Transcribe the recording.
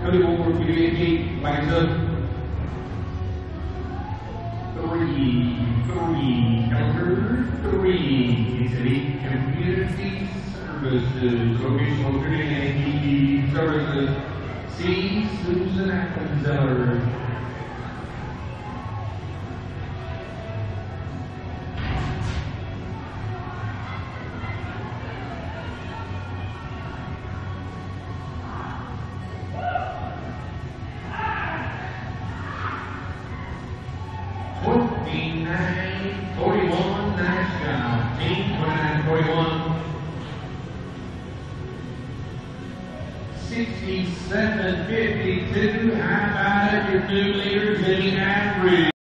34, 58, lines up. 3, number 3, City Community Services, Vocational Training and ATV Services, C. Susan Appenzeller. Team 41, nice job. Team 29-41. 67-52, how about it, your two leaders in the average?